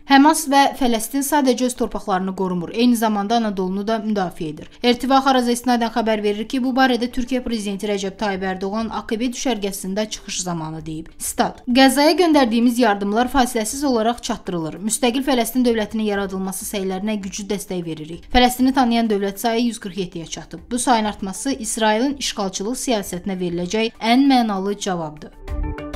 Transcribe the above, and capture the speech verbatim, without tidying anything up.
Həmas və Fələstin sadəcə öz torpaqlarını qorumur, eyni zamanda Anadolunu da müdafiə edir. R T V Xarazə istinadən xəbər verir ki, bu barədə Türkiyə prezidenti Rəcəb Tayyib Ərdoğan A K B düşərgəsində çıxış zamanı deyib. Stat: Qəzzaya göndərdiyimiz yardımlar fasiləsiz olaraq çatdırılır. Müstəqil Fələstin dövlətinin yaradılması səylərinə güclü dəstək veririk. Fələstini tanıyan dövlət sayı yüz qırx yeddiyə çatıb. Bu sayın artması İsrailin işğalçılıq siyasətinə veriləcək ən mənalı cavabdır.